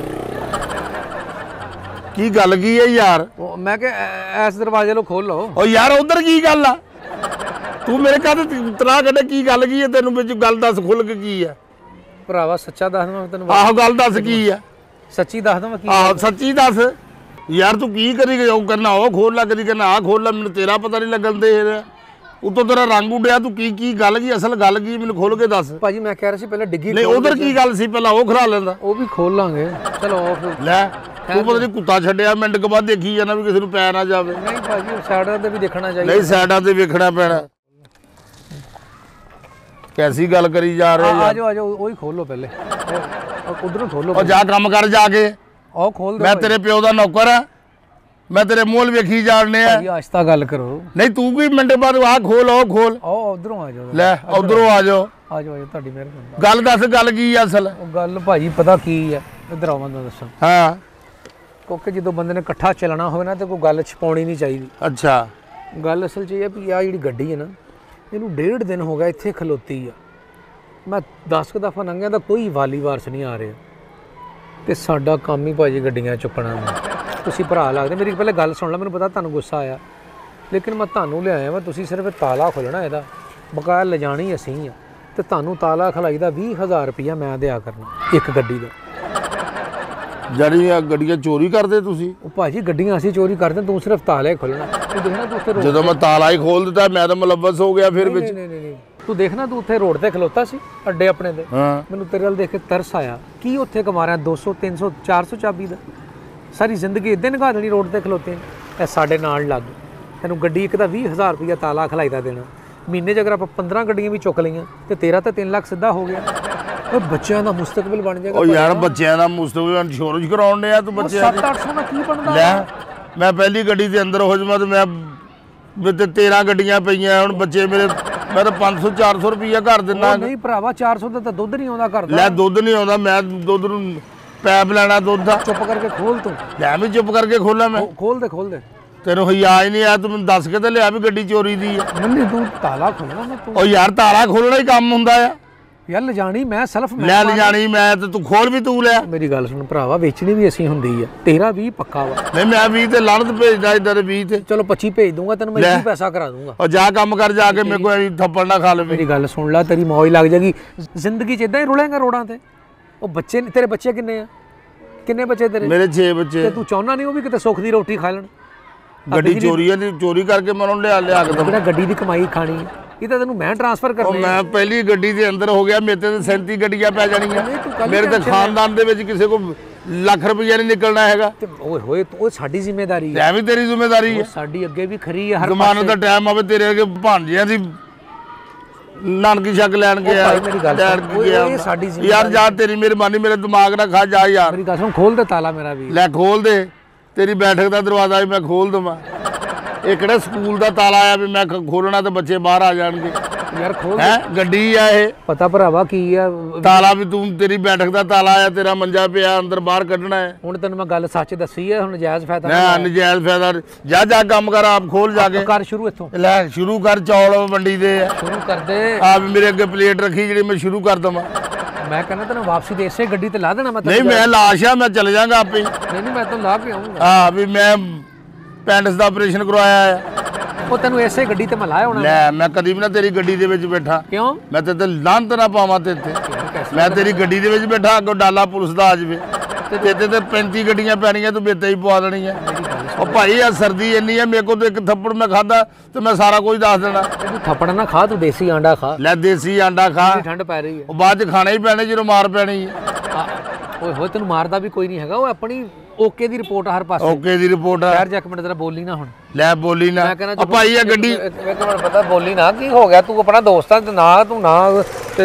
ਕੀ ਗੱਲ ਕੀ ਹੈ ਯਾਰ? ਉਹ ਮੈਂ ਕਿ ਇਸ ਦਰਵਾਜ਼ੇ ਨੂੰ ਖੋਲ ਲਓ। ਓ ਯਾਰ ਉਧਰ ਕੀ ਗੱਲ ਆ? ਤੂੰ ਮੇਰੇ ਘਰ ਤਰਾ ਕੱਢੇ, ਕੀ ਗੱਲ ਕੀ ਹੈ? ਤੈਨੂੰ ਵਿੱਚ ਗੱਲ ਦੱਸ ਖੁੱਲ ਕੇ ਕੀ ਆ? ਭਰਾਵਾ ਸੱਚਾ ਦੱਸ ਦਵਾਂ ਤੈਨੂੰ? ਆਹੋ ਗੱਲ ਦੱਸ ਕੀ ਆ? ਸੱਚੀ ਦੱਸ ਦਵਾਂ ਕੀ? ਆਹੋ ਸੱਚੀ ਦੱਸ ਯਾਰ। ਤੂੰ ਕੀ ਕਰੀ ਗਿਆ? ਉਹ ਕਰਨਾ ਉਹ ਖੋਲ ਲਾ, ਕਦੀ ਕਰਨਾ ਆਹ ਖੋਲ ਲਾ। ਮੈਨੂੰ ਤੇਰਾ ਪਤਾ ਨਹੀਂ ਲੱਗਣ ਦੇ। ਉਤੋਂ ਤੇਰਾ ਰੰਗ ਉੱਡਿਆ। ਤੂੰ ਕੀ ਗੱਲ ਕੀ? ਅਸਲ ਗੱਲ ਕੀ ਮੈਨੂੰ ਖੋਲ ਕੇ ਦੱਸ। ਭਾਜੀ ਮੈਂ ਕਹਿ ਰਿਹਾ ਸੀ ਪਹਿਲਾਂ ਡਿੱਗੀ। ਨਹੀਂ ਉਧਰ ਕੀ ਗੱਲ ਸੀ? ਪਹਿਲਾਂ ਉਹ ਖਰਾ ਲੈਂਦਾ। ਉਹ ਵੀ ਖੋਲ ਲਾਂਗੇ। ਚਲੋ ਲੈ ਤੂੰ ਪਤਾ ਨਹੀਂ ਕੁੱਤਾ ਛੱਡਿਆ, ਮਿੰਟ ਕੁ ਬਾਅਦ ਦੇਖੀ ਜਾਣਾ ਵੀ ਕਿਸੇ ਨੂੰ ਪੈ ਨਾ ਜਾਵੇ। ਨਹੀਂ ਭਾਜੀ ਸਾਈਡਾਂ ਤੇ ਵੀ ਦੇਖਣਾ ਚਾਹੀਦਾ। ਨਹੀਂ ਸਾਈਡਾਂ ਤੇ ਵੇਖਣਾ ਪੈਣਾ। ਕੈਸੀ ਗੱਲ ਕਰੀ ਜਾ ਰਹੇ ਆ ਜਾਓ ਉਹੀ ਖੋਲੋ ਪਹਿਲੇ, ਉਧਰੋਂ ਖੋਲੋ। ਉਹ ਜਾ ਕੰਮ ਕਰ ਜਾ ਕੇ। ਉਹ ਖੋਲ ਦੇ। ਮੈਂ ਤੇਰੇ ਪਿਓ ਦਾ ਨੌਕਰ ਆ, ਮੈਂ ਤੇਰੇ ਮੂੰਹ ਵੇਖੀ ਜਾਣਨੇ ਆ। ਭਾਜੀ ਆਸਤਾ ਗੱਲ ਕਰੋ। ਨਹੀਂ ਤੂੰ ਕੀ ਮਿੰਟ ਬਾਅਦ ਆਹ ਖੋਲ ਉਹ ਖੋਲ। ਉਹ ਉਧਰੋਂ ਆ ਜਾਓ। ਲੈ ਉਧਰੋਂ ਆ ਜਾਓ। ਆ ਜਾਓ ਤੁਹਾਡੀ ਮਿਹਰਬਾਨੀ। ਗੱਲ ਦੱਸ ਗੱਲ ਕੀ ਆ ਅਸਲ? ਉਹ ਗੱਲ ਭਾਜੀ ਪਤਾ ਕੀ ਆ, ਇੱਧਰ ਆਓ ਮੈਂ ਦੱਸਾਂ। ਹਾਂ ਕਿਉਂਕਿ ਜਦੋਂ ਬੰਦੇ ਨੇ ਇਕੱਠਾ ਚੱਲਣਾ ਹੋਵੇ ਨਾ ਤੇ ਕੋਈ ਗੱਲ ਛਪਾਉਣੀ ਨਹੀਂ ਚਾਹੀਦੀ। ਅੱਛਾ ਗੱਲ ਅਸਲ 'ਚ ਇਹ ਹੈ ਵੀ ਆਹ ਜਿਹੜੀ ਗੱਡੀ ਹੈ ਨਾ, ਇਹਨੂੰ 1.5 ਦਿਨ ਹੋ ਗਿਆ ਇੱਥੇ ਖਲੋਤੀ ਆ। ਮੈਂ 10 ਕੁ ਦਫਾ ਲੰਘਿਆ ਤਾਂ ਕੋਈ ਵਾਲੀ ਵਾਰਸ ਨਹੀਂ ਆ ਰਿਹਾ। ਤੇ ਸਾਡਾ ਕੰਮ ਹੀ ਭਾਜੀ ਗੱਡੀਆਂ ਚੁੱਕਣਾ। ਤੁਸੀਂ ਭਰਾ ਲੱਗਦੇ। ਮੇਰੀ ਪਹਿਲੇ ਗੱਲ ਸੁਣ ਲਓ, ਮੈਨੂੰ ਪਤਾ ਤੁਹਾਨੂੰ ਗੁੱਸਾ ਆਇਆ, ਲੇਕਿਨ ਮੈਂ ਤੁਹਾਨੂੰ ਲਿਆਇਆ ਵਾ। ਤੁਸੀਂ ਸਿਰਫ ਤਾਲਾ ਖੋਲ੍ਹਣਾ ਇਹਦਾ, ਬਕਾਇਆ ਲਿਜਾਣੀ ਅਸੀਂ ਆ। ਤੇ ਤੁਹਾਨੂੰ ਤਾਲਾ ਖਲਾਈ ਦਾ 20,000 ਰੁਪਈਆ ਮੈਂ ਦਿਆ ਕਰਨਾ ਇੱਕ ਗੱਡੀ ਦਾ। ਜਿਹੜੀਆਂ ਗੱਡੀਆਂ ਚੋਰੀ ਕਰਦੇ ਤੁਸੀਂ? ਉਹ ਭਾਜੀ ਗੱਡੀਆਂ ਅਸੀਂ ਚੋਰੀ ਕਰਦੇ, ਤੂੰ ਸਿਰਫ ਤਾਲਾ ਹੀ ਖੋਲ੍ਹਣਾ। ਤੂੰ ਦੇਖਣਾ ਤੂੰ ਉੱਥੇ ਜਦੋਂ ਮੈਂ ਤਾਲਾ ਹੀ ਖੋਲ ਦਿੱਤਾ ਮੈਂ ਤਾਂ ਮੁਲੱਵਸ ਹੋ ਗਿਆ ਫਿਰ ਵਿੱਚ। ਨਹੀਂ ਤੂੰ ਦੇਖਣਾ, ਤੂੰ ਉੱਥੇ ਰੋਡ ਤੇ ਖਲੋਤਾ ਸੀ ਅੱਡੇ ਆਪਣੇ ਦੇ। ਹਾਂ ਮੈਨੂੰ ਤੇਰੇ ਵੱਲ ਦੇਖ ਕੇ ਤਰਸ ਆਇਆ। ਕੀ ਉੱਥੇ ਕਮਾ ਰਿਹਾ 200 300 400 ਚਾਬੀ ਦਾ? ਸਾਰੀ ਜ਼ਿੰਦਗੀ ਇੱਦਾਂ ਨਿਕਾ ਦੇਣੀ ਰੋਡ ਤੇ ਖਲੋਤੇ। ਇਹ ਸਾਡੇ ਨਾਲ ਲੱਗ, ਤੈਨੂੰ ਗੱਡੀ ਇੱਕ ਦਾ 20,000 ਰੁਪਈਆ ਤਾਲਾ ਖਲਾਈ ਦਾ ਦੇਣਾ। ਮਹੀਨੇ 'ਚ ਅਗਰ ਆਪਾਂ 15 ਗੱਡੀਆਂ ਵੀ ਚੁੱਕ ਲਈਆਂ ਤੇ ਤੇਰਾ ਤਾਂ 3 ਲੱਖ ਸਿੱਧਾ ਹੋ ਗਿਆ। ਉਹ ਬੱਚਿਆਂ ਦਾ ਮੁਸਤਕਬਲ ਬਣ ਜਾਏਗਾ। ਉਹ ਯਾਰ ਬੱਚਿਆਂ ਦਾ ਮੁਸਤਕਬਲ ਇੰਸ਼ੋਰੈਂਸ ਕਰਾਉਣ ਡਿਆ ਤੂੰ ਬੱਚਿਆਂ ਦੀ। 700-800 ਦਾ ਕੀ ਬਣਦਾ? ਲੈ ਮੈਂ ਪਹਿਲੀ ਗੱਡੀ ਦੇ ਅੰਦਰ ਹੋ ਜਾਵਾਂ ਤੇ ਮੈਂ ਤੇ 13 ਗੱਡੀਆਂ ਪਈਆਂ ਹੁਣ ਬੱਚੇ ਮੇਰੇ। ਮੈਂ ਤਾਂ 500-400 ਰੁਪਈਆ ਘਰ ਦਿੰਦਾ। ਨਹੀਂ ਭਰਾਵਾ 400 ਦਾ ਤਾਂ ਦੁੱਧ ਨਹੀਂ ਆਉਂਦਾ ਘਰ ਦਾ। ਲੈ ਦੁੱਧ ਨਹੀਂ ਆਉਂਦਾ, ਮੈਂ ਦੁੱਧ ਨੂੰ ਪੈਪ ਲੈਣਾ ਦੁੱਧ ਦਾ। ਚੁੱਪ ਕਰਕੇ ਖੋਲ ਤੂੰ। ਲੈ ਮੈਂ ਚੁੱਪ ਕਰਕੇ ਖੋਲਾਂ ਮੈਂ? ਖੋਲ ਦੇ। ਤੈਨੂੰ ਹਿਆ ਹੀ ਨਹੀਂ ਆਇਆ? ਤੂੰ ਮੈਨੂੰ ਦੱਸ ਕੇ ਤੇ ਲਿਆ ਵੀ ਗੱਡੀ ਚੋਰੀ ਦੀ ਆ। ਨਹੀਂ ਤੂੰ ਤਾਲਾ ਖੋਲਣਾ ਨਾ ਤੂੰ। ਉਹ ਯਾਰ ਤਾਲਾ ਖੋਲਣਾ ਹੀ ਕੰਮ ਹੁੰਦਾ ਆ ਯਾਰ। ਲਿਜਾਣੀ ਮੈਂ ਸੈਲਫ ਲੈ ਲਿਜਾਣੀ ਮੈਂ ਤੇ ਤੂੰ ਖੋਲ ਵੀ ਤੂੰ ਲਿਆ। ਮੇਰੀ ਗੱਲ ਸੁਣ ਭਰਾਵਾ, ਵੇਚਣੀ ਵੀ ਅਸੀਂ ਹੁੰਦੀ ਆ। ਤੇਰਾ 20 ਪੱਕਾ ਵਾ। ਨਹੀਂ ਮੈਂ 20 ਤੇ ਲੜਨ ਭੇਜਦਾ ਇੱਧਰ 20 ਤੇ। ਚਲੋ 25 ਭੇਜ ਦੂੰਗਾ ਤੈਨੂੰ, ਮੈਂ 20 ਪੈਸਾ ਕਰਾ ਦੂੰਗਾ। ਉਹ ਜਾ ਕੰਮ ਕਰ ਜਾ ਕੇ, ਮੇਰੇ ਕੋਲ ਥੱਪੜ ਨਾ ਖਾ ਲਵੇ। ਮੇਰੀ ਗੱਲ ਸੁਣ ਲੈ, ਤੇਰੀ ਮੌਜ ਲੱਗ ਜਾਏਗੀ। ਜ਼ਿੰਦਗੀ 'ਚ ਇਦਾਂ ਹੀ ਰੁਲੇਗਾ ਰੋਡਾਂ ਤੇ। ਉਹ ਬੱਚੇ ਤੇਰੇ ਬੱਚੇ ਕਿੰਨੇ ਆ? ਕਿੰਨੇ ਬੱਚੇ ਤੇਰੇ? ਮੇਰੇ 6 ਬੱਚੇ। ਤੇ ਤੂੰ ਚਾਹੁੰਦਾ ਨਹੀਂ ਉਹ ਵੀ ਕਿਤੇ ਸੁੱਖ ਦੀ ਰੋਟੀ ਖਾ ਲੈਣ? ਗੱਡੀ ਚੋਰੀ ਕਰਕੇ ਮੈਂ ਉਹਨੂੰ ਲਿਆ ਕੇ ਜਿਹੜਾ ਗੱਡੀ ਦੀ ਕਮਾਈ ਖਾਣੀ ਇਹ ਤਾਂ ਤੈਨੂੰ ਮੈਂ ਟ੍ਰਾਂਸਫਰ ਕਰਨੀ। ਮੈਂ ਪਹਿਲੀ ਗੱਡੀ ਦੇ ਅੰਦਰ ਹੋ ਗਿਆ, ਮੇਰੇ ਤੇ 37 ਗੱਡੀਆਂ ਪੈ ਜਾਣੀਆਂ। ਮੇਰੇ ਤੇ ਖਾਨਦਾਨ ਦੇ ਵਿੱਚ ਕਿਸੇ ਕੋ ਲੱਖ ਰੁਪਈਆ ਨਹੀਂ ਨਿਕਲਣਾ ਹੈਗਾ। ਓਏ ਹੋਏ ਉਹ ਸਾਡੀ ਜ਼ਿੰਮੇਵਾਰੀ ਹੈ। ਐ ਵੀ ਤੇਰੀ ਜ਼ਿੰਮੇਵਾਰੀ ਹੈ। ਸਾਡੀ ਅੱਗੇ ਵੀ ਖਰੀ ਹੈ। ਹਰ ਜ਼ਮਾਨੇ ਦਾ ਟਾਈਮ ਆਵੇ ਤੇਰੇ ਅੱਗੇ ਭਾਂਜਿਆਂ ਦੀ ਨਾਨਕੀ ਛੱਕ ਲੈਣ ਗਿਆ ਭਾਈ ਮੇਰੀ ਗੱਲ ਸੁਣ, ਇਹ ਸਾਡੀ ਜ਼ਿੰਮੇਵਾਰੀ ਯਾਰ ਜਾ ਤੇਰੀ ਮਿਹਰਬਾਨੀ ਮੇਰੇ ਦਿਮਾਗ ਨਾ ਖਾ ਜਾ ਯਾਰ। ਮੇਰੀ ਗੱਲ ਸੁਣ, ਖੋਲ ਦੇ ਤਾਲਾ ਮੇਰਾ ਵੀ। ਲੈ ਖੋਲ ਦੇ, ਤੇਰੀ ਬੈਠਕ ਦਾ ਦਰਵਾਜ਼ਾ ਵੀ ਮੈਂ ਖੋਲ ਦਵਾਂ। ਇਹ ਕਿਹੜਾ ਸਕੂਲ ਦਾ ਤਾਲਾ ਆ ਵੀ ਮੈਂ ਖੋਲਣਾ ਤੇ ਬੱਚੇ ਬਾਹਰ ਆ ਜਾਣਗੇ? ਯਾਰ ਖੋਲ ਹੈ ਗੱਡੀ ਆ ਇਹ, ਪਤਾ ਭਰਾਵਾ ਕੀ ਆ ਤਾਲਾ ਵੀ ਤੂੰ ਤੇਰੀ ਬੈਠਕ ਦਾ ਤਾਲਾ ਆ, ਤੇਰਾ ਮੰਜਾ ਪਿਆ ਅੰਦਰ ਬਾਹਰ ਕੱਢਣਾ ਹੈ। ਹੁਣ ਤੈਨੂੰ ਮੈਂ ਗੱਲ ਸੱਚ ਦੱਸੀ ਹੈ, ਹੁਣ ਨਜਾਇਜ਼ ਫਾਇਦਾ ਨਾ ਨਜਾਇਜ਼ ਫਾਇਦਾ ਜਾ ਜਾ ਕੰਮ ਕਰ ਆਪ ਖੋਲ ਜਾ ਕੇ ਕਰ ਸ਼ੁਰੂ ਇੱਥੋਂ। ਲੈ ਸ਼ੁਰੂ ਕਰ, ਚੌਲ ਮੰਡੀ ਦੇ ਆ, ਸ਼ੁਰੂ ਕਰ ਦੇ। ਆ ਵੀ ਮੇਰੇ ਅੱਗੇ ਪਲੇਟ ਰੱਖੀ ਜਿਹੜੀ ਮੈਂ ਸ਼ੁਰੂ ਕਰ ਦਵਾਂ। ਮੈਂ ਕਹਿੰਦਾ ਤੈਨੂੰ ਵਾਪਸੀ ਦੇ ਇਸੇ ਗੱਡੀ ਤੇ ਲਾ ਦੇਣਾ ਮੈਂ ਨਹੀਂ ਮੈਂ ਲਾਸ਼ ਆ, ਮੈਂ ਚਲੇ ਜਾਗਾ ਆਪੇ। ਨਹੀਂ ਮੈਂ ਤੈਨੂੰ ਲਾ ਕੇ ਆਉਂਗਾ। ਹਾਂ ਵੀ ਮੈਂ ਪੈਂਡਸ ਦਾ ਆਪਰੇਸ਼ਨ ਕਰਵਾਇਆ ਆ। ਉਹ ਤੈਨੂੰ ਇਸੇ ਗੱਡੀ ਤੇ ਮੈਂ ਲਾਇਆ ਹੋਣਾ। ਲੈ ਮੈਂ ਕਦੀ ਵੀ ਨਾ ਤੇਰੀ ਗੱਡੀ ਦੇ ਵਿੱਚ ਬੈਠਾ। ਕਿਉਂ? ਮੈਂ ਤੇ ਲਾਂਤ ਨਾ ਪਾਵਾਂ ਤੇ ਮੈਂ ਤੇਰੀ ਗੱਡੀ ਦੇ ਵਿੱਚ ਬੈਠਾ, ਅੱਗੋਂ ਡਾਲਾ ਪੁਲਿਸ ਦਾ ਆ ਜਾਵੇ ਤੇ ਤੇ 35 ਗੱਡੀਆਂ ਪੈਣੀਆਂ, ਤੂੰ ਬੇਤੇ ਹੀ ਪਵਾ ਦੇਣੀ ਆ। ਉਹ ਭਾਈ ਆ ਸਰਦੀ ਇੰਨੀ ਆ, ਮੇਰੇ ਕੋਲ ਤੇ ਇੱਕ ਥੱਪੜ ਮੈਂ ਖਾਦਾ ਤੇ ਮੈਂ ਸਾਰਾ ਕੁਝ ਦੱਸ ਦੇਣਾ। ਤੂੰ ਥੱਪੜ ਨਾ ਖਾ, ਤੂੰ ਦੇਸੀ ਆਂਡਾ ਖਾ। ਲੈ ਦੇਸੀ ਆਂਡਾ ਖਾ, ਠੰਡ ਪੈ ਰਹੀ ਹੈ। ਉਹ ਬਾਅਦ ਚ ਖਾਣਾ ਹੀ ਪੈਣਾ ਜਦੋਂ ਮਾਰ ਪੈਣੀ ਆ। ਓਏ ਹੋਏ ਤੈਨੂੰ ਮਾਰਦਾ ਵੀ ਕੋਈ ਨਹੀਂ ਹੈਗਾ, ਉਹ ਆਪਣੀ ਓਕੇ ਦੀ ਰਿਪੋਰਟ ਹਰ ਪਾਸੇ। ਓਕੇ ਦੀ ਰਿਪੋਰਟ ਆ। ਯਾਰ ਜਾ ਇੱਕ ਮਿੰਟ ਤੇਰਾ ਬੋਲੀ ਨਾ ਹੁਣ। ਲੈ ਬੋਲੀ ਨਾ। ਉਹ ਭਾਈ ਆ ਗੱਡੀ ਮੈਨੂੰ ਪਤਾ ਬੋਲੀ ਨਾ, ਕੀ ਹੋ ਗਿਆ? ਤੂੰ ਆਪਣਾ ਦੋਸਤ ਆ ਤੇ ਨਾ ਤੂੰ ਨਾ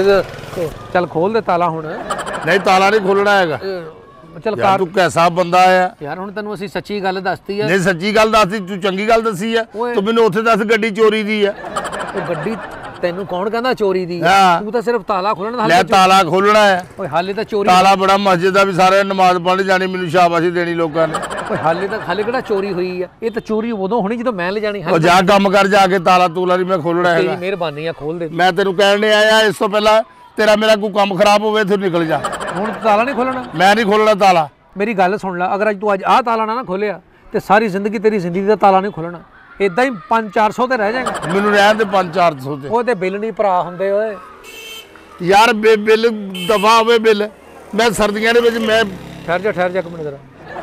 ਚੱਲ ਖੋਲ ਦੇ ਤਾਲਾ ਹੁਣ। ਨਹੀਂ ਤਾਲਾ ਨਹੀਂ ਖੋਲਣਾ ਹੈਗਾ। ਚੱਲ ਯਾਰ ਤੂੰ ਕੈਸਾ ਬੰਦਾ ਆ ਯਾਰ, ਹੁਣ ਤੈਨੂੰ ਅਸੀਂ ਸੱਚੀ ਗੱਲ ਦੱਸਤੀ ਆ। ਨਹੀਂ ਸੱਚੀ ਗੱਲ ਦੱਸਦੀ, ਤੂੰ ਚੰਗੀ ਗੱਲ ਦੱਸੀ ਆ। ਤੂੰ ਮੈਨੂੰ ਉੱਥੇ ਦੱਸ ਗੱਡੀ ਚੋਰੀ ਦੀ ਆ। ਉਹ ਗੱਡੀ ਤੈਨੂੰ ਕੌਣ ਕਹਿੰਦਾ ਚੋਰੀ ਦੀ? ਹਾਂ। ਤੂੰ ਤਾਂ ਸਿਰਫ ਤਾਲਾ ਖੋਲਣ ਦਾ। ਲੈ ਤਾਲਾ ਖੋਲਣਾ ਹੈ। ਓਏ ਹਾਲੇ ਤਾਂ ਚੋਰੀ। ਤਾਲਾ ਬੜਾ ਮਸਜਿਦ ਦਾ ਵੀ ਸਾਰੇ ਨਮਾਜ਼ ਪੜ੍ਹਨ ਜਾਣੀ, ਮੈਨੂੰ ਸ਼ਾਬਾਸ਼ੀ ਦੇਣੀ ਲੋਕਾਂ ਨੇ। ਓਏ ਹਾਲੇ ਕਿਹੜਾ ਚੋਰੀ ਹੋਈ ਆ? ਇਹ ਤਾਂ ਚੋਰੀ ਉਦੋਂ ਹੋਣੀ ਜਦੋਂ ਮੈਂ ਲੈ ਜਾਣੀ। ਉਹ ਜਾ ਕੰਮ ਕਰ ਜਾ ਕੇ, ਤਾਲਾ ਤੂਲਾ ਨਹੀਂ ਮੈਂ ਖੋਲਣਾ ਹੈਗਾ। ਤੇਰੀ ਮਿਹਰਬਾਨੀ ਆ, ਖੋਲ ਦੇ। ਮੈਂ ਤੈਨੂੰ ਕਹਿਣ ਨਹੀਂ ਆਇਆ, ਇਸ ਤੋਂ ਪਹਿਲਾਂ ਤੇਰਾ ਮੇਰਾ ਕੋਈ ਕੰਮ ਖਰਾਬ ਹੋਵੇ ਇੱਥੋਂ ਨਿਕਲ ਜਾ। ਹੁਣ ਤਾਲਾ ਨਹੀਂ ਖੋਲਣਾ? ਮੈਂ ਨਹੀਂ ਖੋਲਣਾ ਤਾਲਾ। ਮੇਰੀ ਗੱਲ ਸੁਣ ਲੈ, ਅਗਰ ਅੱਜ ਤੂੰ ਅੱਜ ਆਹ ਤਾਲਾ ਨਾ ਖੋਲਿਆ ਤੇ ਸਾਰੀ ਜ਼ਿੰਦਗੀ ਤੇਰੀ ਜ਼ਿੰਦਗੀ ਦਾ ਤਾਲਾ ਨਹੀਂ ਖੋਲਣਾ। ਇਦਾਂ ਹੀ 500-400 ਤੇ ਰਹਿ ਜਾਏਗਾ। ਮੈਨੂੰ ਰਹਿਣ ਦੇ 500-400 ਤੇ। ਉਹ ਤੇ ਬਿੱਲ ਨਹੀਂ ਭਰਾ ਹੁੰਦੇ ਓਏ। ਯਾਰ ਬਿੱਲ ਦਫਾ ਹੋਵੇ ਬਿੱਲ। ਮੈਂ ਸਰਦੀਆਂ ਦੇ ਵਿੱਚ ਮੈਂ ਠਹਿਰ ਜਾ ਇੱਕ ਮਿੰਟ ਜ਼ਰਾ।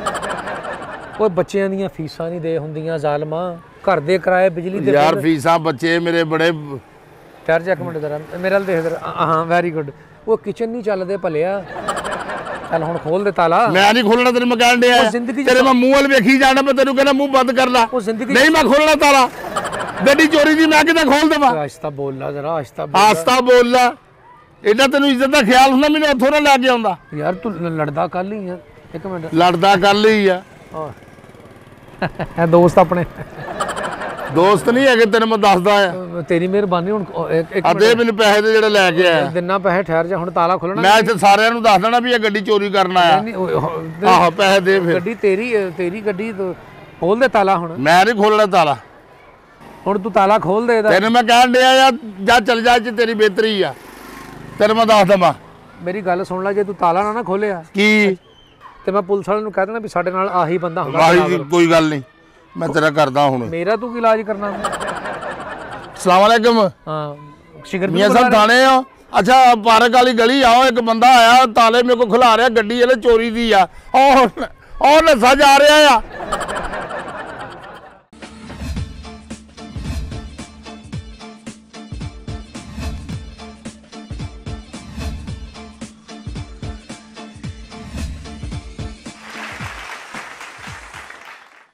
ਓਏ ਬੱਚਿਆਂ ਦੀਆਂ ਫੀਸਾਂ ਨਹੀਂ ਦੇ ਹੁੰਦੀਆਂ ਜ਼ਾਲਮਾ, ਘਰ ਦੇ ਕਿਰਾਏ ਬਿਜਲੀ ਦੇ। ਯਾਰ ਫੀਸਾਂ ਬੱਚੇ ਮੇਰੇ ਬੜੇ। ਠਹਿਰ ਜਾ ਇੱਕ ਮਿੰਟ ਜ਼ਰਾ, ਮੇਰੇ ਵੱਲ ਦੇਖ ਜ਼ਰਾ। ਹਾਂ ਵੈਰੀ ਗੁੱਡ। ਉਹ ਕਿਚਨ ਨਹੀਂ ਚੱਲਦੇ ਭਲਿਆ। ਚੱਲ ਹੁਣ ਖੋਲ ਦੇ ਤਾਲਾ। ਮੈਂ ਨਹੀਂ ਖੋਲਣਾ, ਤੈਨੂੰ ਮੈਂ ਕਹਿਣ ਡਿਆ ਤੇਰੇ ਮੈਂ ਮੂੰਹ ਵੱਲ ਵੇਖੀ ਜਾਣਾ, ਮੈਂ ਤੈਨੂੰ ਕਹਿੰਦਾ ਮੂੰਹ ਬੰਦ ਕਰ ਲਾ। ਉਹ ਜ਼ਿੰਦਗੀ ਨਹੀਂ ਮੈਂ ਖੋਲਣਾ ਤਾਲਾ। ਗੱਡੀ ਚੋਰੀ ਦੀ ਮੈਂ ਕਿੱਦਾਂ ਖੋਲ ਦੇਵਾਂ? ਆਸਤਾ ਬੋਲ ਲਾ ਜ਼ਰਾ, ਆਸਤਾ ਬੋਲ ਲਾ। ਇਹਦਾ ਤੈਨੂੰ ਇੱਜ਼ਤ ਦਾ ਖਿਆਲ ਹੁੰਦਾ, ਮੈਨੂੰ ਉੱਥੋਂ ਨਾ ਲੈ ਕੇ ਆਉਂਦਾ। ਯਾਰ ਤੂੰ ਲੜਦਾ ਕੱਲ ਹੀ ਆ। ਇੱਕ ਮਿੰਟ। ਲੜਦਾ ਕੱਲ ਹੀ ਆ। ਇਹ ਦੋਸਤ ਆਪਣੇ ਦੋਸਤ ਨਹੀਂ ਹੈਗੇ, ਤੈਨੂੰ ਮੈਂ ਦੱਸਦਾ ਆ। ਤੇਰੀ ਮਿਹਰਬਾਨੀ। ਹੁਣ ਆ ਦੇ ਮੈਨੂੰ ਪੈਸੇ ਤੇ ਜਿਹੜੇ ਲੈ ਕੇ ਆਇਆ। ਦਿਨਾਂ ਪੈਸੇ। ਠਹਿਰ ਜਾ, ਹੁਣ ਤਾਲਾ ਖੋਲਣਾ। ਮੈਂ ਇੱਥੇ ਸਾਰਿਆਂ ਨੂੰ ਦੱਸ ਦੇਣਾ ਵੀ ਇਹ ਗੱਡੀ ਚੋਰੀ ਕਰਨ ਆਇਆ। ਆਹੋ ਪੈਸੇ ਦੇ ਫਿਰ। ਗੱਡੀ ਤੇਰੀ ਗੱਡੀ ਖੋਲ ਦੇ ਤਾਲਾ ਹੁਣ। ਮੈਂ ਨਹੀਂ ਖੋਲਣਾ ਤਾਲਾ। ਹੁਣ ਤੂੰ ਤਾਲਾ ਖੋਲ ਦੇ ਇਹਦਾ। ਤੈਨੂੰ ਮੈਂ ਕਹਿਣ ਡਿਆ ਯਾਰ ਜਾ ਚੱਲ ਜਾ, ਚ ਤੇਰੀ ਬਿਹਤਰੀ ਆ। ਤੈਨੂੰ ਮੈਂ ਦੱਸ ਦਵਾਂ। ਮੇਰੀ ਗੱਲ ਸੁਣ ਲੈ, ਜੇ ਤੂੰ ਤਾਲਾ ਨਾ ਖੋਲਿਆ ਕੀ ਤੇ ਮੈਂ ਪੁਲਿਸ ਵਾਲਿਆਂ ਨੂੰ ਕਹਿ ਦੇਣਾ ਵੀ ਸਾਡੇ ਨਾਲ ਆਹੀ ਬੰਦਾ ਹੁੰਦਾ। ਵਾਹੀ ਕੋਈ ਗੱਲ ਨਹੀਂ, ਮੈਂ ਤੇਰਾ ਕਰਦਾ ਹੁਣ। ਮੇਰਾ ਤੂੰ ਕੀ ਇਲਾਜ ਕਰਨਾ? ਅਸਲਾਮ ਵਾਲੇਕਮ। ਹਾਂ ਸ਼ਿਕਰ ਮੀਆਂ ਸਾਹਿਬ ਥਾਣੇ ਆ। ਅੱਛਾ ਪਾਰਕ ਵਾਲੀ ਗਲੀ ਆਓ, ਇੱਕ ਬੰਦਾ ਆਇਆ ਤਾਲੇ ਮੇਰੇ ਕੋਲ ਖਿਲਾ ਰਿਹਾ, ਗੱਡੀ ਇਹਨੇ ਚੋਰੀ ਦੀ ਆ। ਉਹ ਨੱਸਾ ਜਾ ਰਿਹਾ ਆ।